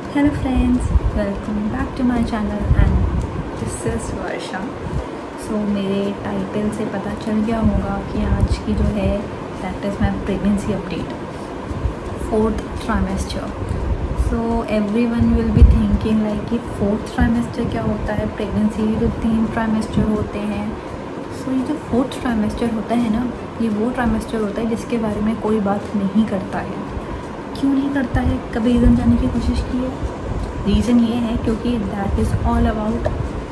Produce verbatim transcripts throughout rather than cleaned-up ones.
Hello friends, welcome back to my channel and this is Varsha. So मेरे title से पता चल गया होगा कि आज की जो है that is my pregnancy update, fourth trimester. So everyone will be thinking like कि फोर्थ ट्राइमेस्टर क्या होता है। प्रेगनेंसी के जो तीन ट्राइमेस्टर होते हैं, सो ये जो फोर्थ ट्राइमेस्टर होता है ना, ये वो ट्राइमेस्टर होता है जिसके बारे में कोई बात नहीं करता है। क्यों नहीं करता है? कभी रीज़न जानने की कोशिश की है? रीज़न ये है क्योंकि that is all about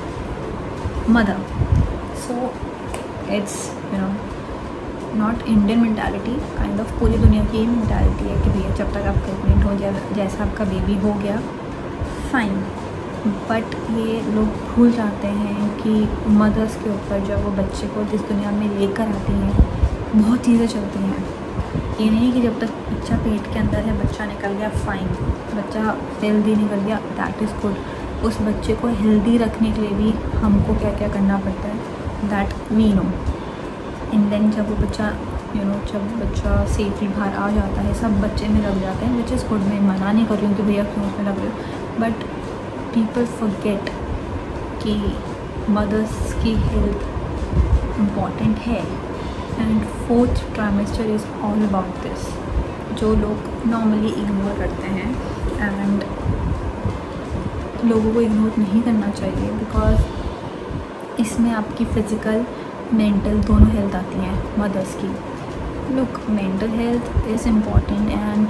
mother. So it's you know not Indian mentality, kind of पूरी दुनिया की मेंटालिटी है कि भैया जब तक आप प्रेगनेंट हो जाए, जैसा आपका बेबी हो गया फाइन। बट ये लोग भूल जाते हैं कि मदर्स के ऊपर जब वो बच्चे को इस दुनिया में लेकर आती हैं बहुत चीज़ें चलती हैं। ये नहीं कि जब तक बच्चा पेट के अंदर है, बच्चा निकल गया फाइन, बच्चा हेल्दी निकल गया दैट इज़ गुड। उस बच्चे को हेल्दी रखने के लिए भी हमको क्या क्या करना पड़ता है that we know. And then जब वो बच्चा यू नो जब बच्चा सेफली बाहर आ जाता है, सब बच्चे में लग जाते हैं, विच इज़ गुड। मैं मना नहीं कर रही हूँ कि भैया क्यों उसमें लग रहे हो, बट पीपल फॉरगेट कि मदर्स की हेल्थ इम्पॉर्टेंट है। And fourth trimester is all about this, जो लोग नॉर्मली इग्नोर करते हैं। एंड लोगों को इग्नोर नहीं करना चाहिए बिकॉज इसमें आपकी फ़िज़िकल मेंटल दोनों हेल्थ आती हैं मदर्स की। Look, mental health is important and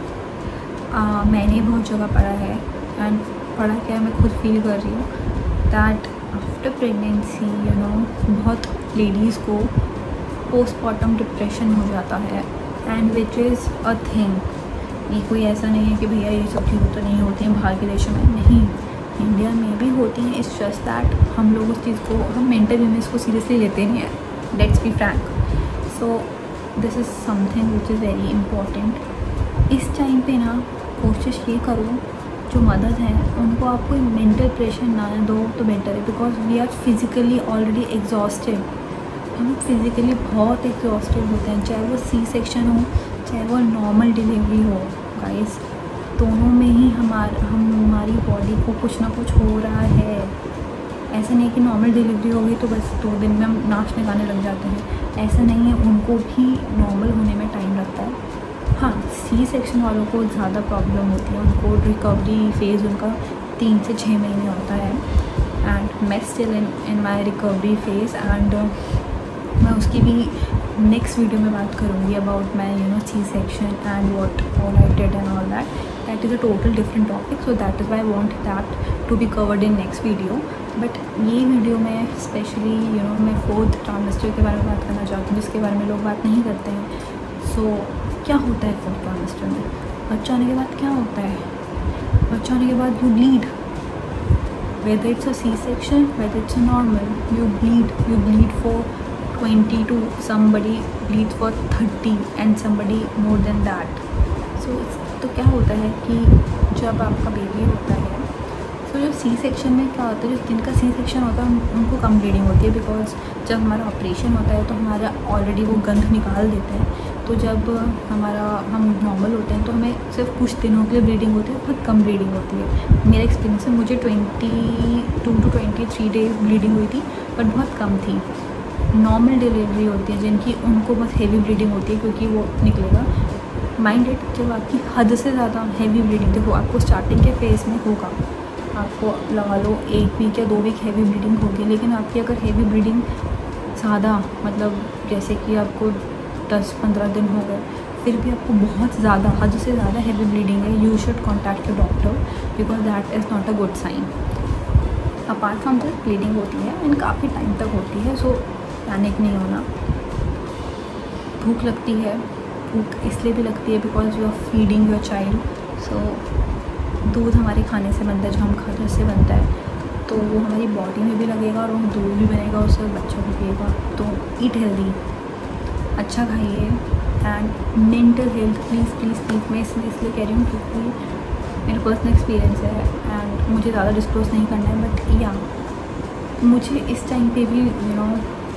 मैंने बहुत जगह पढ़ा है एंड पढ़ा क्या मैं खुद फील कर रही हूँ that after pregnancy you know बहुत लेडीज़ को पोस्टमार्टम डिप्रेशन हो जाता है and which is a thing. ये कोई ऐसा नहीं है कि भैया ये सब चीज़ें तो नहीं होती हैं बाहर के देशों में, नहीं, इंडिया में भी होती हैं। इट्स जस्ट दैट हम लोग उस चीज़ को, हम मेंटल इलनेस को सीरियसली लेते नहीं हैं, let's be frank. So this is something which is very important. इस टाइम पे ना कोशिश ये करो, जो मदर्स हैं उनको आप कोई मेंटल प्रेशर ना दो तो बेटर है, because we are physically already exhausted. हम फिज़िकली बहुत एग्जॉस्टेड होते हैं, चाहे वो सी सेक्शन हो चाहे वो नॉर्मल डिलीवरी हो। गाइस, दोनों में ही हमार हम हमारी बॉडी को कुछ ना कुछ हो रहा है। ऐसा नहीं कि नॉर्मल डिलीवरी हो गई तो बस दो दिन में हम नाचने गाने लग जाते हैं, ऐसा नहीं है। उनको भी नॉर्मल होने में टाइम लगता है। हाँ, सी सेक्शन वालों को ज़्यादा प्रॉब्लम होती है, उनको रिकवरी फेज़ उनका तीन से छः महीने होता है। एंड मैं still in in my recovery phase and मैं उसकी भी नेक्स्ट वीडियो में बात करूँगी about my you know C section and what all I did and all that. That is a total different topic, so that is why I want that to be covered in next video. But ये video में specially you know मैं fourth trimester के बारे में बात करना चाहती हूँ, जिसके बारे में लोग बात नहीं करते हैं। सो so, क्या होता है फोर्थ ट्राइमेस्टर में? बच्चा आने के बाद क्या होता है? बच्चा आने के बाद you bleed, whether it's a C-section, whether it's a normal, you bleed, you bleed for twenty to somebody bleeds for thirty and somebody more than that. So तो क्या होता है कि जब आपका बेबी होता है, तो जो सी सेक्शन में क्या होता है, जो जिनका सी सेक्शन होता है उन, उनको कम ब्लीडिंग होती है, बिकॉज जब हमारा ऑपरेशन होता है तो हमारा ऑलरेडी वो गंध निकाल देते हैं। तो जब हमारा हम नॉर्मल होते हैं तो हमें सिर्फ कुछ दिनों के लिए ब्लीडिंग होती है, बहुत कम ब्लीडिंग होती है। मेरा एक्सपीरियंस है, मुझे twenty two to twenty three days bleeding हुई थी, बट बहुत कम थी। नॉर्मल डिलीवरी होती है जिनकी, उनको बस हेवी ब्लीडिंग होती है क्योंकि वो निकलेगा। माइंड इट, जब आपकी हद से ज़्यादा हेवी ब्लीडिंग, देखो आपको स्टार्टिंग के फेज़ में होगा, आपको लगा लो एक वीक या दो वीक हेवी ब्लीडिंग होगी, लेकिन आपकी अगर हेवी ब्लीडिंग ज़्यादा, मतलब जैसे कि आपको दस पंद्रह दिन हो गए, फिर भी आपको बहुत ज़्यादा, हद से ज़्यादा हेवी ब्लीडिंग है, you should contact your doctor because that is not a good sign. Apart from this bleeding होती है एंड काफ़ी टाइम तक होती है, सो पैनिक नहीं होना। भूख लगती है, भूख इसलिए भी लगती है because you are feeding your child. So दूध हमारे खाने से बनता है, जो हम खाते हैं उससे बनता है, तो वो हमारी बॉडी में भी लगेगा और वो दूध भी बनेगा, उससे बच्चा भी पिएगा। तो ईट हेल्दी, अच्छा खाइए। And mental health please please please मैं इसलिए इसलिए कह रही हूँ क्योंकि मेरा पर्सनल एक्सपीरियंस है एंड मुझे ज़्यादा डिस्क्लोज नहीं करना है, बट या मुझे इस टाइम पे भी यू नो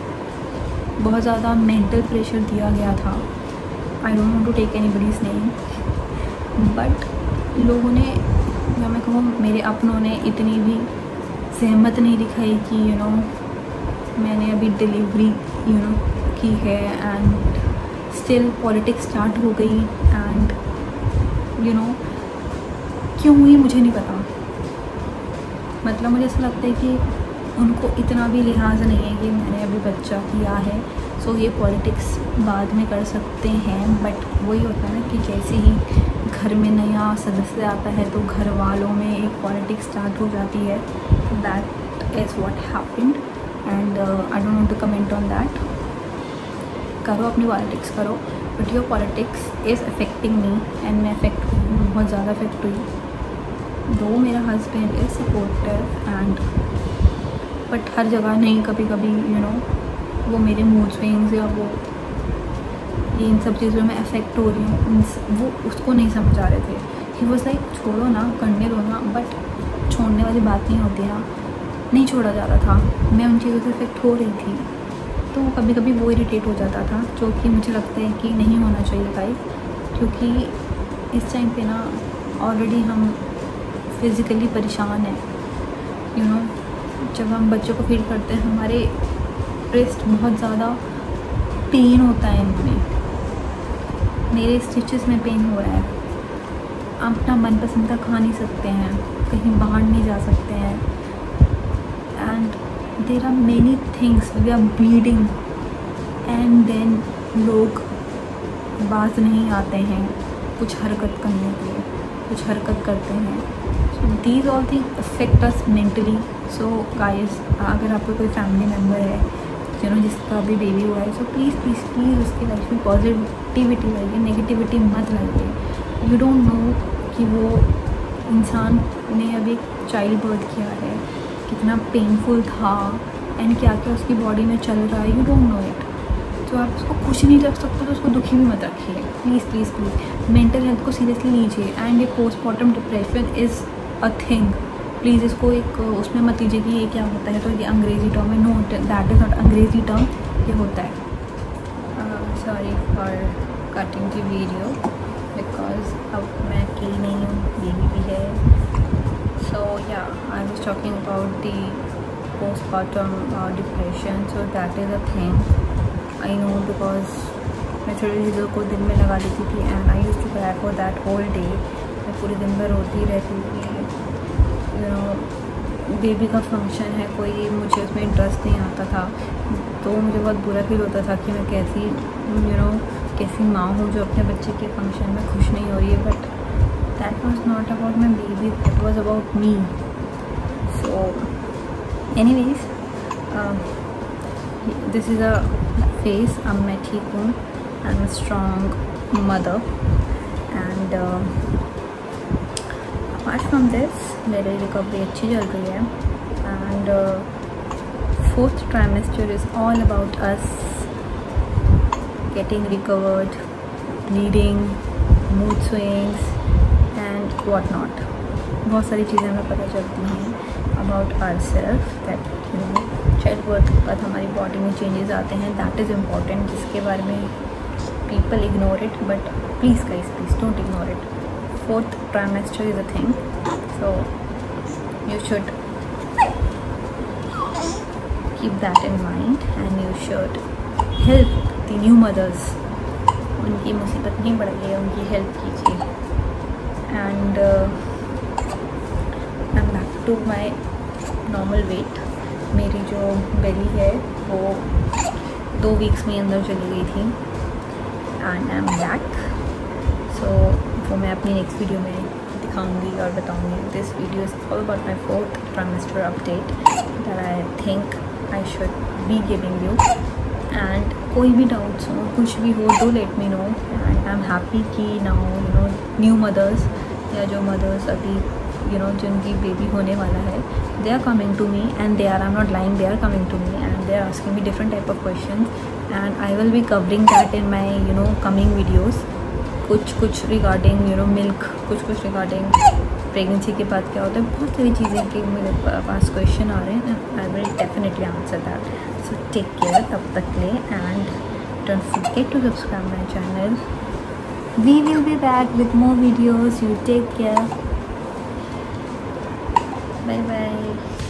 बहुत ज़्यादा मेंटल प्रेशर दिया गया था। I don't want to take anybody's name, but लोगों ने या मैं कहूँ मेरे अपनों ने इतनी भी सहमत नहीं दिखाई कि यू you नो know, मैंने अभी डिलीवरी यू नो की है एंड स्टिल पॉलिटिक्स स्टार्ट हो गई एंड यू नो क्यों हुई मुझे नहीं पता। मतलब मुझे ऐसा लगता है कि उनको इतना भी लिहाज नहीं है कि मैंने अभी बच्चा किया है सो ये पॉलिटिक्स बाद में कर सकते हैं। बट वही होता है ना कि जैसे ही घर में नया सदस्य आता है तो घर वालों में एक पॉलिटिक्स स्टार्ट हो जाती है। That is what happened and I don't want to comment on that. करो अपनी पॉलिटिक्स करो, but your politics is affecting me and मैं अफेक्ट हुई, बहुत ज़्यादा अफेक्ट हुई। दो मेरा husband is supportive and but हर जगह नहीं, कभी कभी यू नो वो मेरे मूड स्विंग्स या वो इन सब चीज़ों में अफेक्ट हो रही हूँ, वो उसको नहीं समझ आ रहे थे। ही वॉज लाइक छोड़ो ना, करने दो ना, बट छोड़ने वाली बात नहीं होती ना, नहीं छोड़ा जा रहा था। मैं उन चीज़ों से अफेक्ट हो रही थी तो कभी कभी वो इरिटेट हो जाता था, जो कि मुझे लगता है कि नहीं होना चाहिए गाइस, क्योंकि इस टाइम पे ना ऑलरेडी हम फिज़िकली परेशान हैं। यू नो जब हम बच्चों को फीड करते हैं हमारे ब्रेस्ट बहुत ज़्यादा पेन होता है, इनमें मेरे स्टिचेस में पेन हो रहा है। आप अपना मनपसंद का खा नहीं सकते हैं, कहीं बाहर नहीं जा सकते हैं and there are many things, we are bleeding and then लोग बाज नहीं आते हैं कुछ हरकत करने के लिए, कुछ हरकत करते हैं। So these all thing affect us mentally. So guys, अगर आपको कोई फैमिली मेम्बर है यू नो जिसका अभी बेबी हुआ है, सो प्लीज़ प्लीज़ प्लीज़ उसकी लाइफ में पॉजिटिविटी लाइए, नेगेटिविटी मत लाइए। यू डोंट नो कि वो इंसान ने अभी चाइल्ड बर्थ किया है, कितना पेनफुल था एंड क्या क्या उसकी बॉडी में चल रहा है, यू डोंट नो इट। तो आप उसको खुश नहीं रख सकते तो उसको दुखी भी मत रखिए, please please please. Mental health को सीरियसली लीजिए एंड ये postmortem depression is a thing. Please इसको एक उसमें मत लीजिए कि ये क्या होता है, तो ये अंग्रेज़ी टर्म है। नो, दैट इज़ नॉट अंग्रेज़ी टर्म, ये होता है। Sorry for cutting the video because अब मैं अकेली नहीं हूँ, बेबी भी है। So yeah I was talking about the postmortem depression, so that is a thing I know because मैं थोड़ी चीज़ों को दिल में लगा लेती थी and I used to cry for that whole day. मैं पूरे दिन भर रोती रहती थी। यू नो बेबी का फंक्शन है कोई, मुझे उसमें इंटरेस्ट नहीं आता था तो मुझे बहुत बुरा फील होता था कि मैं कैसी यू नो कैसी माँ हूँ जो अपने बच्चे के फंक्शन में खुश नहीं हो रही है। But that was not about my baby, that was about me. So anyways this is a phase. अब मैं ठीक हूँ, I am a strong mother and apart from this मेरी रिकवरी अच्छी चल रही है and fourth trimester is all about us getting recovered, bleeding, mood swings and what not. बहुत सारी चीज़ें हमें पता चलती हैं about ourself, that you know child birth के बाद हमारी बॉडी में चेंजेस आते हैं, दैट इज़ इम्पॉर्टेंट, जिसके बारे में people ignore it, but please guys please don't ignore it. Fourth trimester is a thing, so you should keep that in mind and you should help the new mothers. उनकी मुसीबत नहीं बढ़ गई है, उनकी हेल्प कीजिए। And I am back to my normal weight. मेरी जो बेली है वो दो वीक्स में अंदर चली गई थी and I am back. So वो मैं अपनी नेक्स्ट वीडियो में दिखाऊंगी और बताऊंगी। This video is all about my fourth trimester update that I think I should be giving you. And कोई भी डाउट्स हो, कुछ भी हो, do let me know. And I am happy कि now you know new mothers या जो mother's अभी यू नो जिनकी बेबी होने वाला है, they are coming to me and they are I am not lying, they are coming to me and they are asking me different type of question and I will be covering that in my you know coming videos. कुछ कुछ regarding you know milk, कुछ कुछ regarding pregnancy के बाद क्या होता है, बहुत सारी चीज़ें कि मेरे पास क्वेश्चन आ रहे हैं। I will definitely answer that. So take care तब तक ले and don't forget to subscribe my channel. We will be back with more videos. You take care. Bye bye.